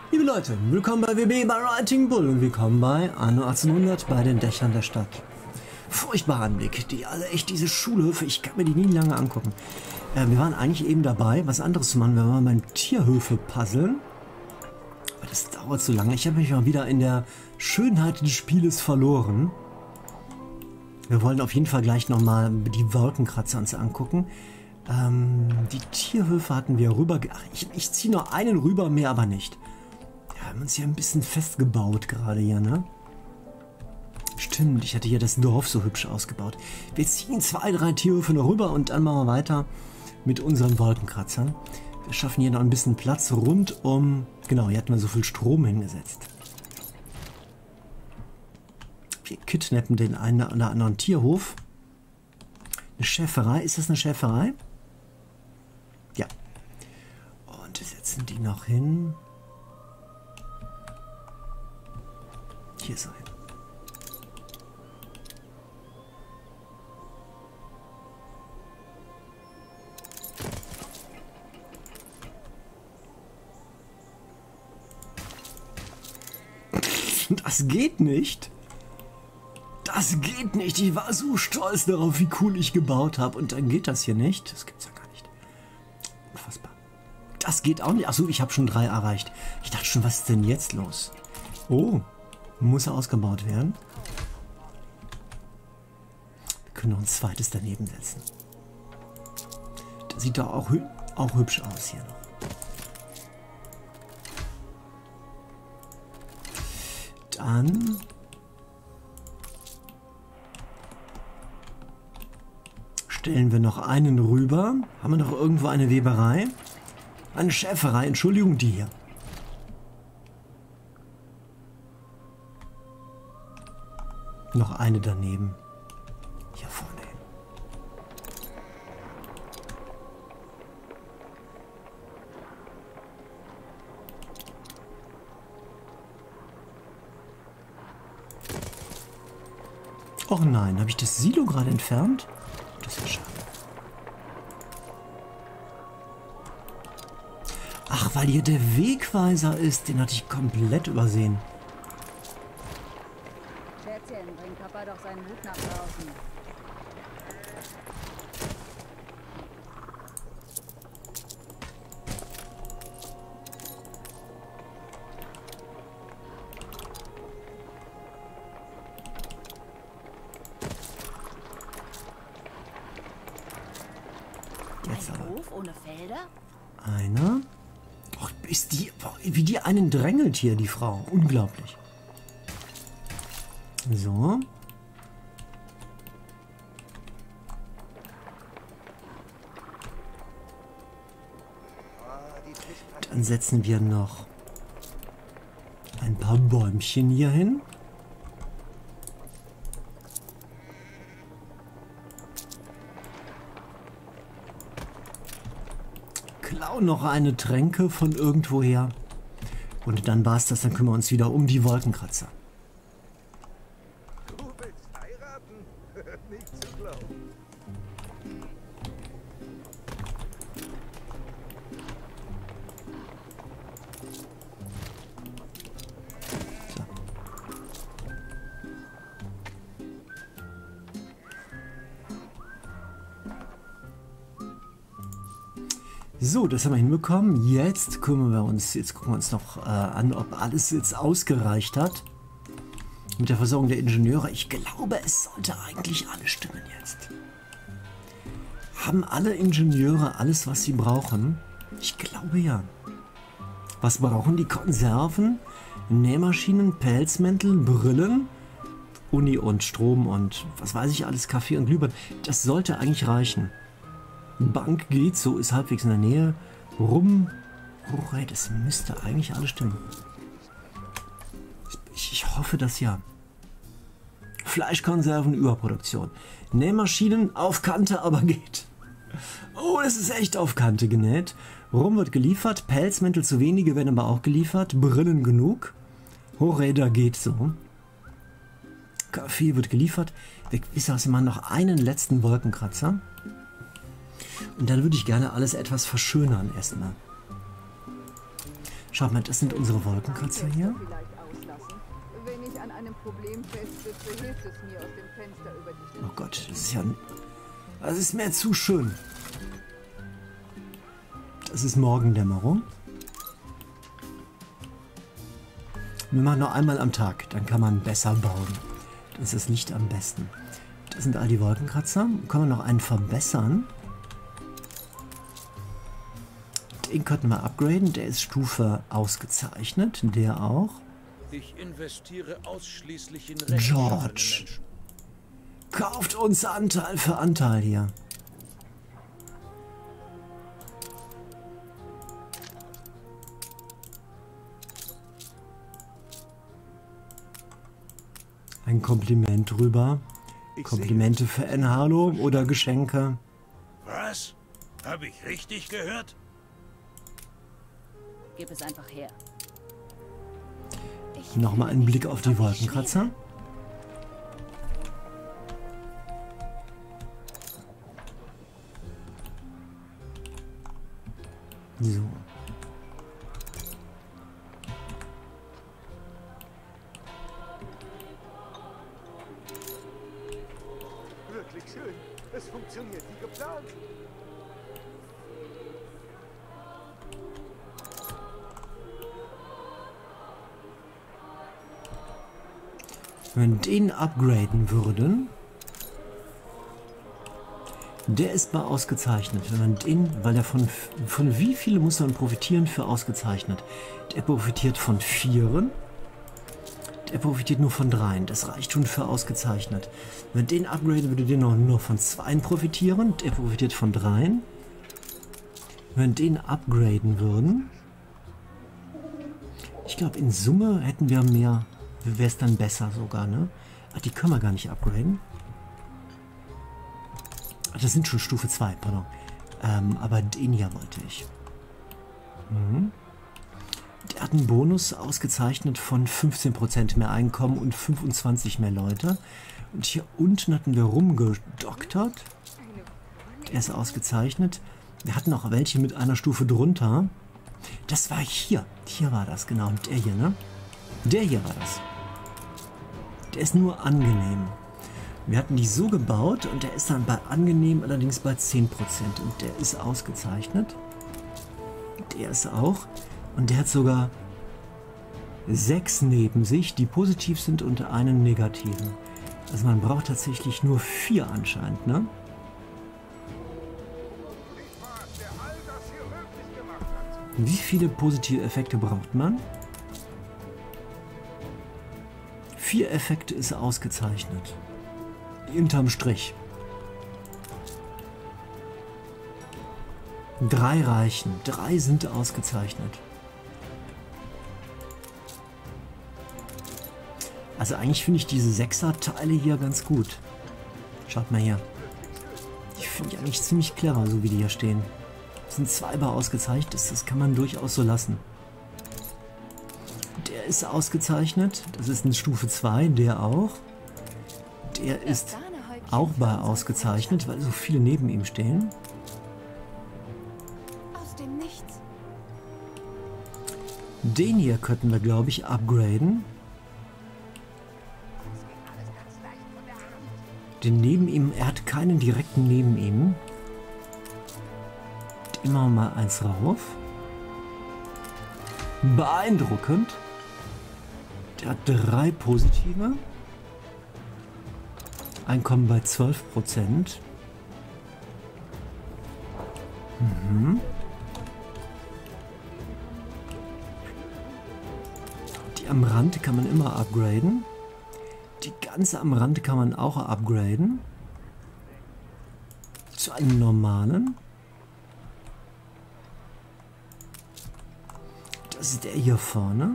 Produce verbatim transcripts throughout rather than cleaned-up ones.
Liebe Leute, willkommen bei W B bei Writing Bull und willkommen bei Anno achtzehnhundert bei den Dächern der Stadt. Furchtbarer Anblick, die alle echt diese Schulhöfe, ich kann mir die nie lange angucken. Äh, wir waren eigentlich eben dabei, was anderes zu machen, wir waren beim Tierhöfe puzzeln. Aber das dauert so lange, ich habe mich mal wieder in der Schönheit des Spieles verloren. Wir wollen auf jeden Fall gleich nochmal die Wolkenkratzer uns angucken. Ähm, die Tierhöfe hatten wir rüber... Ach, ich, ich ziehe noch einen rüber, mehr aber nicht. Wir haben uns hier ein bisschen festgebaut gerade hier, ne? Stimmt, ich hatte hier das Dorf so hübsch ausgebaut. Wir ziehen zwei, drei Tierhöfe noch rüber und dann machen wir weiter mit unseren Wolkenkratzern. Wir schaffen hier noch ein bisschen Platz rund um... Genau, hier hatten wir so viel Strom hingesetzt. Wir kidnappen den einen oder anderen Tierhof. Eine Schäferei, ist das eine Schäferei? Ja. Und wir setzen die noch hin. Hier so hin. Das geht nicht. Das geht nicht. Ich war so stolz darauf, wie cool ich gebaut habe. Und dann geht das hier nicht. Das gibt's ja gar nicht. Unfassbar. Das geht auch nicht. Achso, ich habe schon drei erreicht. Ich dachte schon, was ist denn jetzt los? Oh, muss er ausgebaut werden. Wir können noch ein zweites daneben setzen. Das sieht doch auch, hü auch hübsch aus hier noch. Dann stellen wir noch einen rüber. Haben wir noch irgendwo eine Weberei? Eine Schäferei, Entschuldigung, die hier. Noch eine daneben. Hier vorne hin. Och nein, habe ich das Silo gerade entfernt? Das ist ja schade. Ach, weil hier der Wegweiser ist, den hatte ich komplett übersehen. Schätzchen, bring Papa doch seinen Hut nach draußen. Jetzt aber. Ein Hof ohne Felder? Einer. Och, ist die, wie die einen drängelt hier, die Frau. Unglaublich. So. Dann setzen wir noch ein paar Bäumchen hier hin. Klauen noch eine Tränke von irgendwoher. Und dann war's das, dann kümmern wir uns wieder um die Wolkenkratzer. Du willst heiraten? Nicht zu glauben. So, das haben wir hinbekommen. Jetzt kümmern wir uns, jetzt gucken wir uns noch äh, an, ob alles jetzt ausgereicht hat. Mit der Versorgung der Ingenieure. Ich glaube, es sollte eigentlich alles stimmen jetzt. Haben alle Ingenieure alles, was sie brauchen? Ich glaube ja. Was brauchen die? Konserven, Nähmaschinen, Pelzmäntel, Brillen, Uni und Strom und was weiß ich alles, Kaffee und Glühbirnen. Das sollte eigentlich reichen. Bank geht, so ist halbwegs in der Nähe. Rum. Oh, hey, das müsste eigentlich alles stimmen. Ich, ich hoffe, dass ja. Fleischkonserven, Überproduktion. Nähmaschinen auf Kante, aber geht. Oh, das ist echt auf Kante genäht. Rum wird geliefert. Pelzmäntel zu wenige werden aber auch geliefert. Brillen genug. Hochräder geht so. Kaffee wird geliefert. Wir wissen was, wir machen noch einen letzten Wolkenkratzer. Und dann würde ich gerne alles etwas verschönern erstmal. Schaut mal, das sind unsere Wolkenkratzer hier. Vielleicht auslassen. Wenn ich an einem Problem festsitze, hilft es mir, aus dem Fenster über die Oh Gott, das ist ja... Das ist mir zu schön. Das ist Morgendämmerung. Wir machen noch einmal am Tag, dann kann man besser bauen. Dann ist das Licht am besten. Das sind all die Wolkenkratzer. Können wir noch einen verbessern? Den könnten wir upgraden. Der ist Stufe ausgezeichnet. Der auch. Ich investiere ausschließlich in George. Kauft uns Anteil für Anteil hier. Ein Kompliment drüber. Komplimente für Enhalo oder Geschenke. Was? Habe ich richtig gehört? Gib es einfach her. Nochmal einen Blick auf die Wolkenkratzer. So. Wirklich schön. Es funktioniert wie geplant. Wenn wir den upgraden würden, der ist mal ausgezeichnet. Wenn man den, weil der von, von wie viele muss man profitieren für ausgezeichnet? Der profitiert von vieren. Der profitiert nur von dreien. Das reicht schon für ausgezeichnet. Wenn man den upgraden, würde der noch nur von zweien profitieren. Der profitiert von dreien. Wenn wir den upgraden würden, ich glaube in Summe hätten wir mehr. Wäre es dann besser sogar, ne? Ach, die können wir gar nicht upgraden. Ach, das sind schon Stufe zwei, pardon. Ähm, aber den hier wollte ich. Mhm. Der hat einen Bonus ausgezeichnet von fünfzehn Prozent mehr Einkommen und fünfundzwanzig mehr Leute. Und hier unten hatten wir rumgedoktert. Der ist ausgezeichnet. Wir hatten auch welche mit einer Stufe drunter. Das war hier. Hier war das, genau. Und der hier, ne? Der hier war das. Der ist nur angenehm. Wir hatten die so gebaut und der ist dann bei angenehm allerdings bei zehn Prozent. Und der ist ausgezeichnet. Der ist auch. Und der hat sogar sechs neben sich, die positiv sind und einen negativen. Also man braucht tatsächlich nur vier anscheinend, ne? Wie viele positive Effekte braucht man? Vier Effekte ist ausgezeichnet. Hinterm Strich. Drei reichen. Drei sind ausgezeichnet. Also eigentlich finde ich diese Sechser-Teile hier ganz gut. Schaut mal hier. Die finde ich eigentlich ziemlich clever, so wie die hier stehen. Das sind zweimal ausgezeichnet. Das kann man durchaus so lassen. Der ist ausgezeichnet. Das ist eine Stufe zwei. Der auch. Der ist auch bei ausgezeichnet, weil so viele neben ihm stehen. Aus dem Nichts. Den hier könnten wir, glaube ich, upgraden. Den neben ihm, er hat keinen direkten neben ihm. Immer mal eins rauf. Beeindruckend. Der hat drei positive. Einkommen bei zwölf Prozent. Mhm. Die am Rand kann man immer upgraden. Die ganze am Rand kann man auch upgraden. Zu einem normalen. Das ist der hier vorne.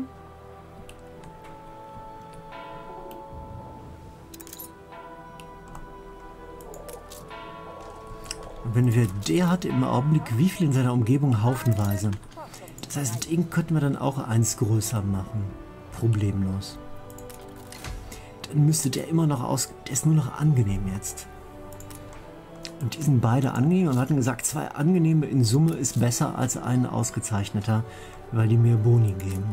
Und wenn wir der hat im Augenblick, wie viel in seiner Umgebung? Haufenweise. Das heißt, den könnten wir dann auch eins größer machen. Problemlos. Dann müsste der immer noch aus... Der ist nur noch angenehm jetzt. Und die sind beide angenehm. Und wir hatten gesagt, zwei angenehme in Summe ist besser als ein ausgezeichneter. weil die mehr Boni geben.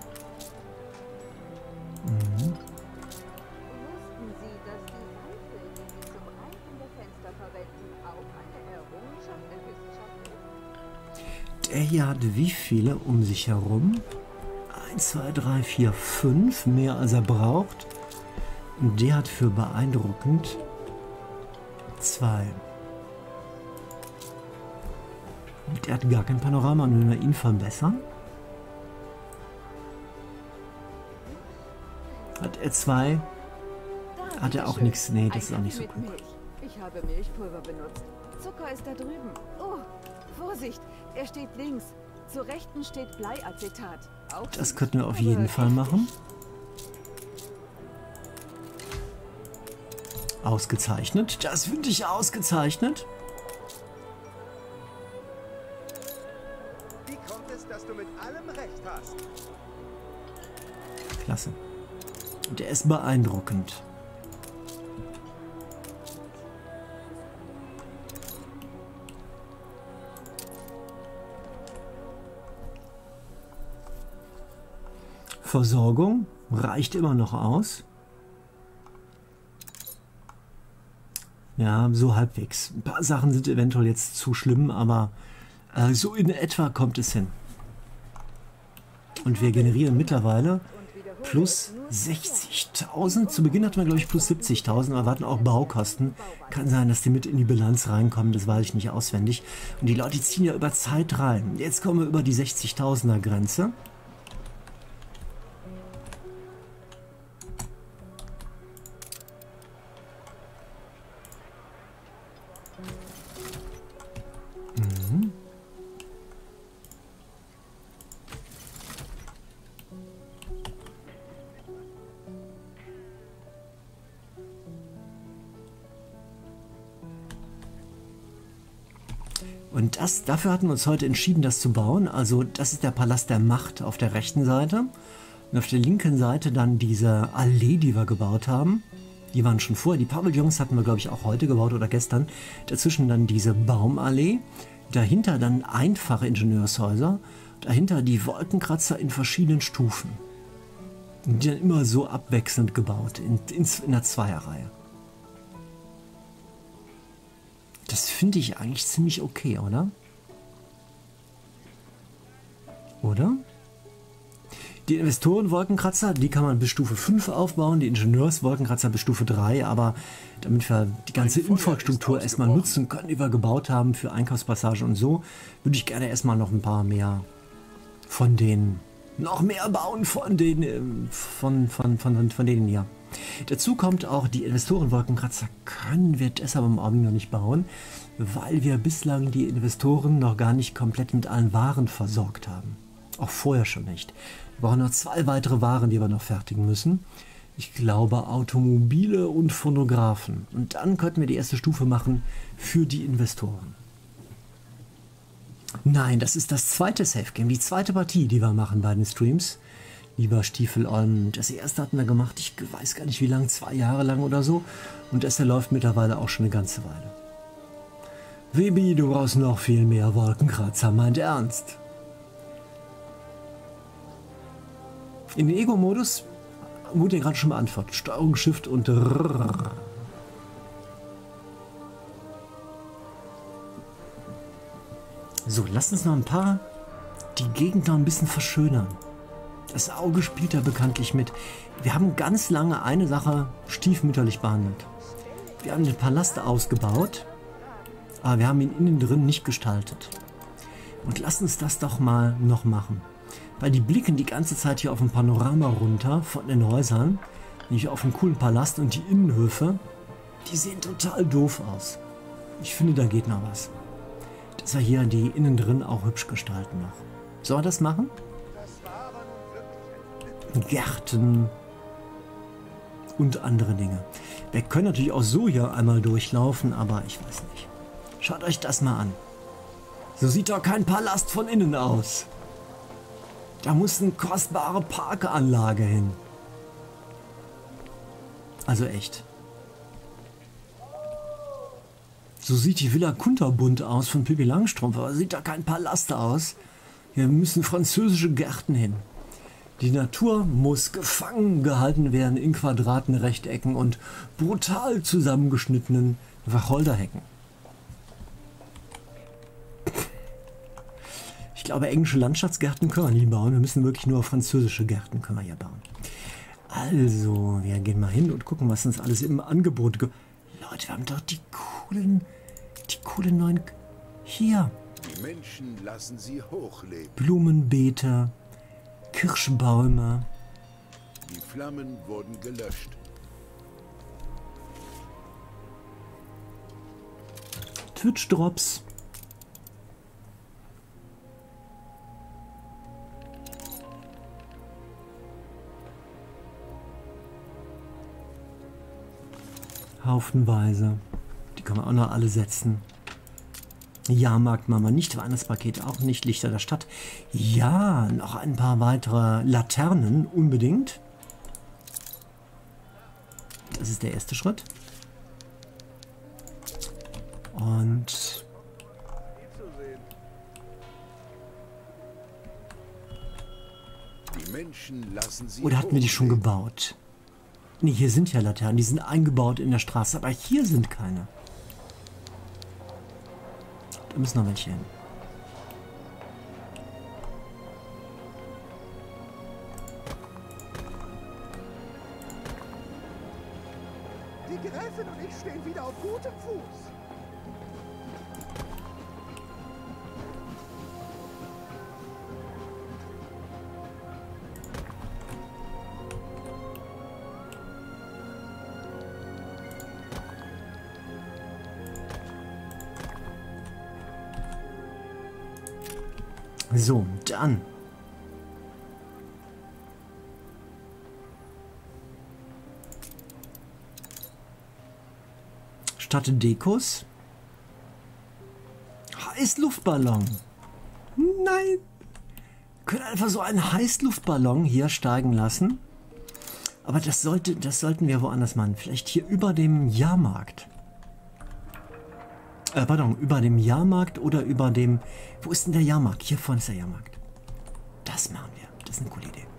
Mhm. Wussten Sie, dass die Seife, die Sie zum Reifen der Fenster verwenden, auch eine Errungenschaft der Wissenschaft ist? Der hier hat wie viele um sich herum? eins, zwei, drei, vier, fünf. Mehr als er braucht. Und der hat für beeindruckend zwei. Und der hat gar kein Panorama. Und wenn wir ihn verbessern, hat er zwei. Hat er auch nichts. Nee, das ist auch nicht so Mit gut. Milch. Ich habe Milchpulver benutzt. Zucker ist da drüben. Oh, Vorsicht, er steht links. Zur Rechten steht Bleiacetat. Auch Das könnten wir auf jeden Fall machen. Ausgezeichnet. Das finde ich ausgezeichnet. Wie kommt es, dass du mit allem recht hast? Klasse. Und der ist beeindruckend. Versorgung reicht immer noch aus. Ja, so halbwegs. Ein paar Sachen sind eventuell jetzt zu schlimm, aber äh, so in etwa kommt es hin. Und wir generieren mittlerweile plus sechzigtausend. Zu Beginn hatten wir, glaube ich, plus siebzigtausend, aber wir hatten auch Baukosten. Kann sein, dass die mit in die Bilanz reinkommen, das weiß ich nicht auswendig. Und die Leute ziehen ja über Zeit rein. Jetzt kommen wir über die sechzigtausender Grenze. Und das, dafür hatten wir uns heute entschieden, das zu bauen. Also das ist der Palast der Macht auf der rechten Seite. Und auf der linken Seite dann diese Allee, die wir gebaut haben. Die waren schon vorher. Die Pavillons hatten wir, glaube ich, auch heute gebaut oder gestern. Dazwischen dann diese Baumallee. Dahinter dann einfache Ingenieurshäuser. Dahinter die Wolkenkratzer in verschiedenen Stufen. Die dann immer so abwechselnd gebaut, in, in, in der Zweierreihe. Das finde ich eigentlich ziemlich okay, oder? Oder? Die Investoren-Wolkenkratzer, die kann man bis Stufe fünf aufbauen, die Ingenieurs-Wolkenkratzer bis Stufe drei, aber damit wir die ganze Infrastruktur erstmal nutzen können, die wir gebaut haben für Einkaufspassage und so, würde ich gerne erstmal noch ein paar mehr von denen, noch mehr bauen von denen, von, von, von, von, von denen hier. Dazu kommt auch, die Investoren-Wolkenkratzer können wir deshalb im Augenblick noch nicht bauen, weil wir bislang die Investoren noch gar nicht komplett mit allen Waren versorgt haben. Auch vorher schon nicht. Wir brauchen noch zwei weitere Waren, die wir noch fertigen müssen. Ich glaube Automobile und Phonographen. Und dann könnten wir die erste Stufe machen für die Investoren. Nein, das ist das zweite Safe Game, die zweite Partie, die wir machen bei den Streams. Lieber Stiefelolm, das erste hatten wir gemacht, ich weiß gar nicht wie lange, zwei Jahre lang oder so. Und das läuft mittlerweile auch schon eine ganze Weile. Webi, du brauchst noch viel mehr Wolkenkratzer, meint Ernst. In den Ego-Modus wurde ja gerade schon beantwortet. Steuerung, Shift und Rrrr. So, lass uns noch ein paar die Gegend noch ein bisschen verschönern. Das Auge spielt da bekanntlich mit. Wir haben ganz lange eine Sache stiefmütterlich behandelt. Wir haben den Palast ausgebaut, aber wir haben ihn innen drin nicht gestaltet. Und lass uns das doch mal noch machen. Weil die blicken die ganze Zeit hier auf ein Panorama runter von den Häusern, nicht auf einen coolen Palast, und die Innenhöfe, die sehen total doof aus. Ich finde, da geht noch was. Dass wir hier die innen drin auch hübsch gestalten noch. Sollen wir das machen? Gärten und andere Dinge. Wir können natürlich auch so hier einmal durchlaufen, aber ich weiß nicht. Schaut euch das mal an. So sieht doch kein Palast von innen aus. Da muss eine kostbare Parkanlage hin. Also echt. So sieht die Villa Kunterbund aus von Pippi Langstrumpf, aber sieht da kein Palast aus. Hier müssen französische Gärten hin. Die Natur muss gefangen gehalten werden in Quadraten, Rechtecken und brutal zusammengeschnittenen Wacholderhecken. Ich glaube, englische Landschaftsgärten können wir nie bauen. Wir müssen wirklich nur französische Gärten können wir hier bauen. Also, wir gehen mal hin und gucken, was uns alles im Angebot gibt. Leute, wir haben doch die coolen, die coolen neuen... Hier. Die Menschen lassen sie hochleben. Blumenbeete, Kirschbäume. Die Flammen wurden gelöscht. Twitch-Drops. Haufenweise. Die können wir auch noch alle setzen. Jahrmarkt machen wir nicht, Weihnachtspaket auch nicht, Lichter der Stadt. Ja, noch ein paar weitere Laternen unbedingt. Das ist der erste Schritt. Und Die Menschen lassen sie oder hatten wir die schon gebaut? Ne, hier sind ja Laternen, die sind eingebaut in der Straße, aber hier sind keine. Da müssen noch welche hin. Die Gräfin und ich stehen wieder auf gutem Fuß. So, dann. Statt Dekos. Heißluftballon. Nein. Wir können einfach so einen Heißluftballon hier steigen lassen. Aber das sollte, das sollten wir woanders machen. Vielleicht hier über dem Jahrmarkt. Äh, pardon, über dem Jahrmarkt oder über dem... Wo ist denn der Jahrmarkt? Hier vorne ist der Jahrmarkt. Das machen wir. Das ist eine coole Idee.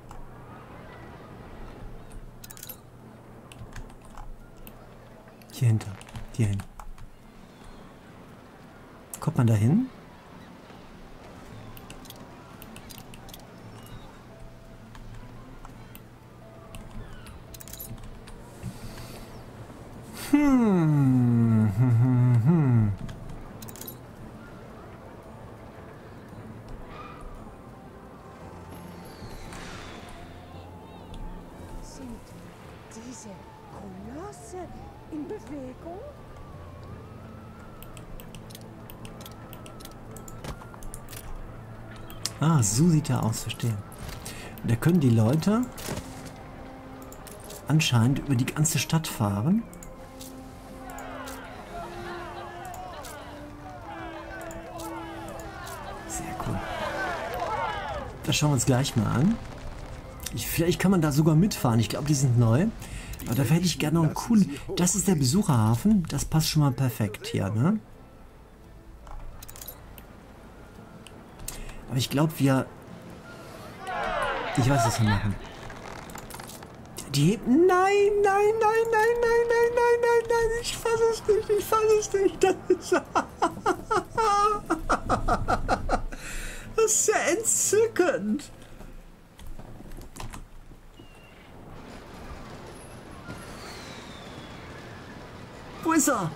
Hier hinter. Hier hin. Kommt man da hin? Hm. Hm, hm, hm. Sind diese Kolosse in Bewegung? Ah, so sieht er aus, verstehe. Da können die Leute anscheinend über die ganze Stadt fahren. Sehr cool. Das schauen wir uns gleich mal an. Ich, vielleicht kann man da sogar mitfahren. Ich glaube, die sind neu. Aber dafür hätte ich gerne noch einen coolen... Das ist der Besucherhafen. Das passt schon mal perfekt hier, ne? Aber ich glaube, wir... Ich weiß, was wir machen. Die heben... Nein, nein, nein, nein, nein, nein, nein, nein, nein. Ich fasse es nicht, ich fasse es nicht. Das ist... Das ist ja entzückend. Wo ist er?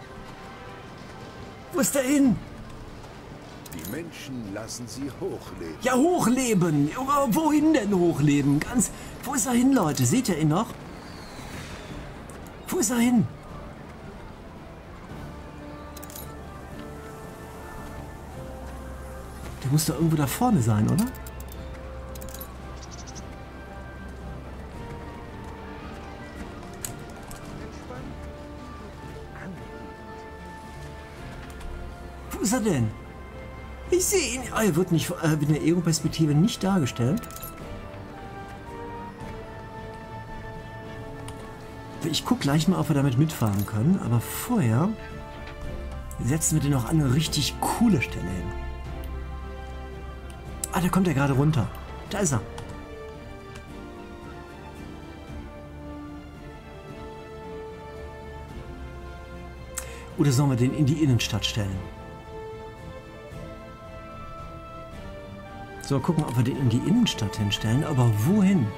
Wo ist er hin? Die Menschen lassen sie hochleben. Ja, hochleben. Wohin denn hochleben? Ganz. Wo ist er hin, Leute? Seht ihr ihn noch? Wo ist er hin? Der muss doch irgendwo da vorne sein, oder? Wo ist er denn? Ich sehe ihn. Oh, er wird nicht äh, in der Ego-Perspektive nicht dargestellt. Ich gucke gleich mal, ob wir damit mitfahren können. Aber vorher setzen wir den noch an eine richtig coole Stelle hin. Ah, da kommt er gerade runter. Da ist er. Oder sollen wir den in die Innenstadt stellen? So, gucken, ob wir den in die Innenstadt hinstellen. Aber wohin?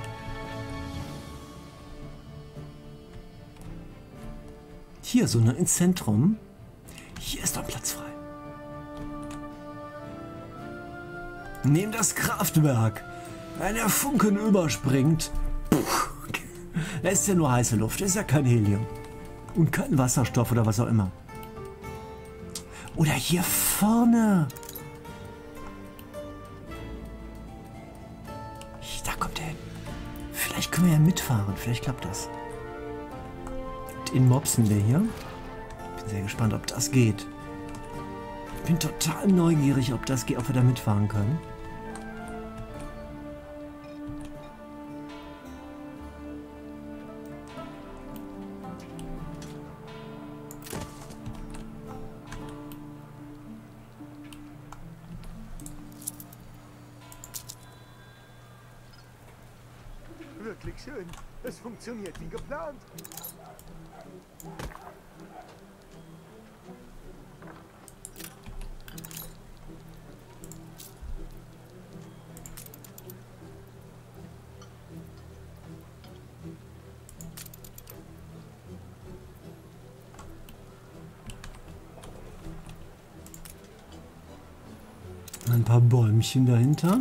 Hier, so ne, ins Zentrum. Hier ist doch Platz frei. Neben das Kraftwerk. Wenn der Funken überspringt. Puh, da ist ja nur heiße Luft. Das ist ja kein Helium. Und kein Wasserstoff oder was auch immer. Oder hier vorne. Da kommt er hin. Vielleicht können wir ja mitfahren. Vielleicht klappt das. Den mopsen wir hier. Bin sehr gespannt, ob das geht. Ich bin total neugierig, ob das geht, ob wir da mitfahren können. Wirklich schön. Es funktioniert wie geplant. Ein paar Bäumchen dahinter.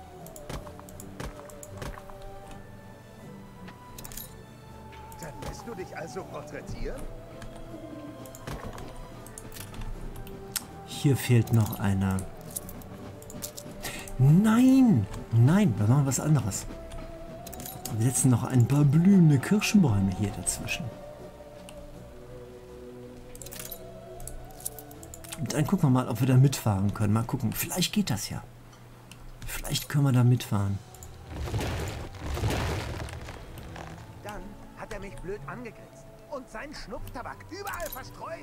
Dann lässt du dich also porträtieren? Hier fehlt noch eine. Nein! Nein, wir machen was anderes. Wir setzen noch ein paar blühende Kirschenbäume hier dazwischen. Und dann gucken wir mal, ob wir da mitfahren können. Mal gucken, vielleicht geht das ja. Vielleicht können wir da mitfahren. Dann hat er mich blöd angegrinst und seinen Schnupftabak überall verstreut.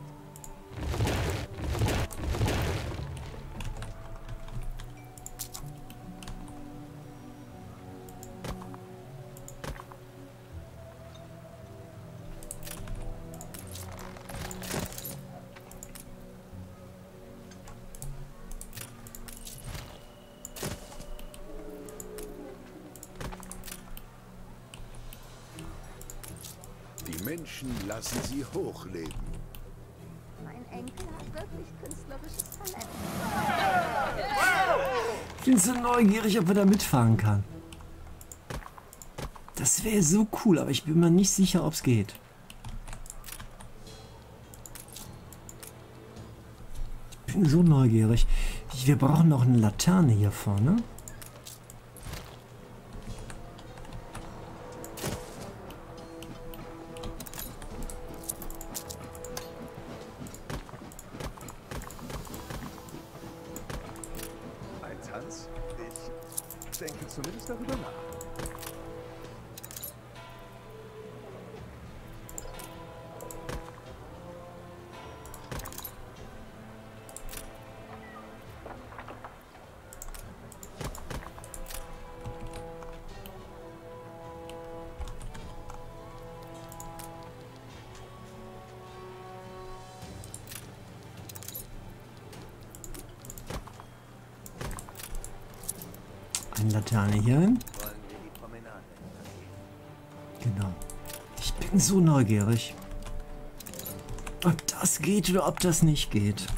Die Menschen lassen sie hochleben. Mein Enkel hat wirklich künstlerisches Talent. Ich bin so neugierig, ob wir da mitfahren kann. Das wäre so cool, aber ich bin mir nicht sicher, ob es geht. Ich bin so neugierig. Wir brauchen noch eine Laterne hier vorne. Ein Tanz? Ich denke zumindest darüber nach. Eine Laterne hier hin. Genau. Ich bin so neugierig. Ob das geht oder ob das nicht geht.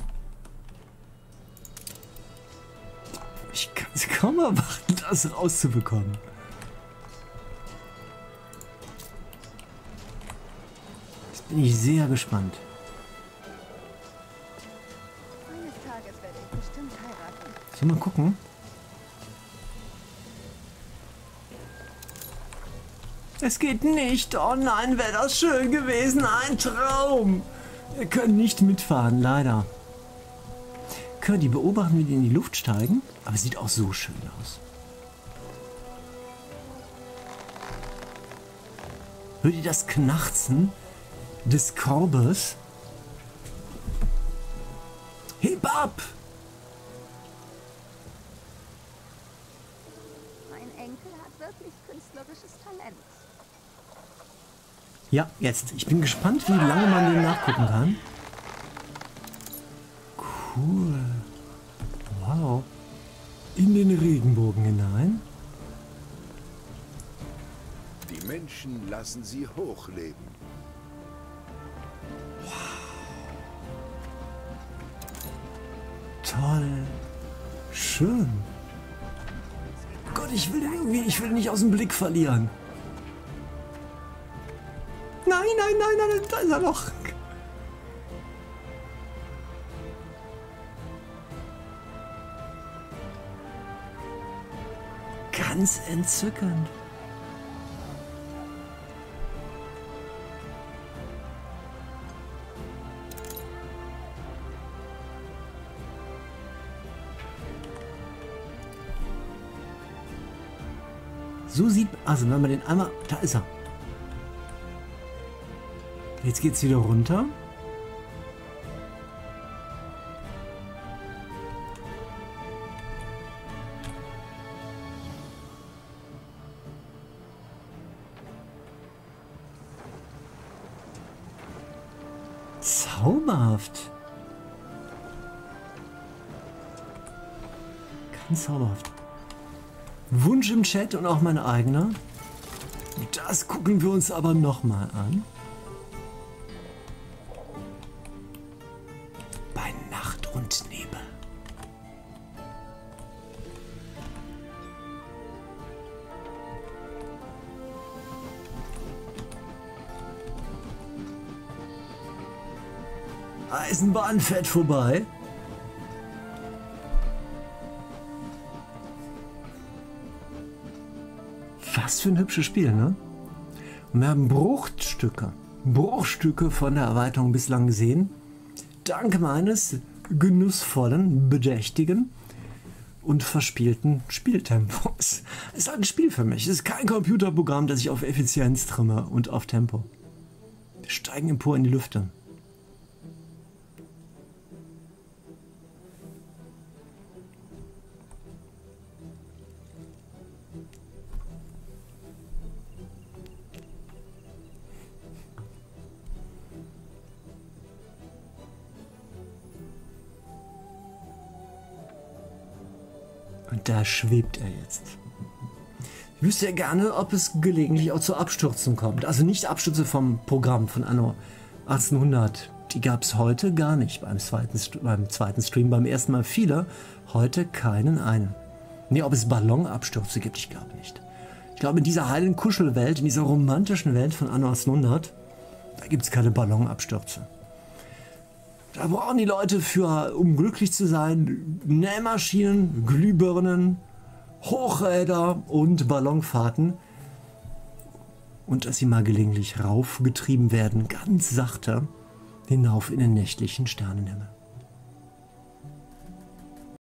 Ich kann es kaum erwarten, das rauszubekommen. Jetzt bin ich sehr gespannt. Eines Tages werde ich bestimmt heiraten. Soll mal gucken? Es geht nicht. Oh nein, wäre das schön gewesen. Ein Traum. Wir können nicht mitfahren, leider. Können die beobachten, wie die in die Luft steigen? Aber es sieht auch so schön aus. Hört ihr das Knarzen des Korbes? Heb ab! schauspielerisches Talent. Ja, jetzt. Ich bin gespannt, wie lange man den nachgucken kann. Cool. Wow. In den Regenbogen hinein. Die Menschen lassen sie hochleben. Toll. Schön. Gott, ich will den irgendwie, ich will den nicht aus dem Blick verlieren. Nein, nein, nein, nein, da ist er noch. Ganz entzückend. So sieht, also wenn man den einmal, da ist er. Jetzt geht's wieder runter. Zauberhaft. Ganz zauberhaft. Wunsch im Chat und auch mein eigener. Das gucken wir uns aber nochmal an. Bei Nacht und Nebel. Eisenbahn fährt vorbei. Was für ein hübsches Spiel, ne? Und wir haben Bruchstücke, Bruchstücke von der Erweiterung bislang gesehen. Dank meines genussvollen, bedächtigen und verspielten Spieltempos. Es ist halt ein Spiel für mich. Es ist kein Computerprogramm, das ich auf Effizienz trimme und auf Tempo. Wir steigen empor in die Lüfte. Und da schwebt er jetzt. Ich wüsste ja gerne, ob es gelegentlich auch zu Abstürzen kommt. Also nicht Abstürze vom Programm von Anno achtzehnhundert. Die gab es heute gar nicht beim zweiten, beim zweiten Stream. Beim ersten Mal viele, heute keinen einen. Nee, ob es Ballonabstürze gibt, ich glaube nicht. Ich glaube, in dieser heilen Kuschelwelt, in dieser romantischen Welt von Anno achtzehnhundert, da gibt es keine Ballonabstürze. Da brauchen die Leute für, um glücklich zu sein, Nähmaschinen, Glühbirnen, Hochräder und Ballonfahrten. Und dass sie mal gelegentlich raufgetrieben werden, ganz sachte, hinauf in den nächtlichen Sternenhimmel.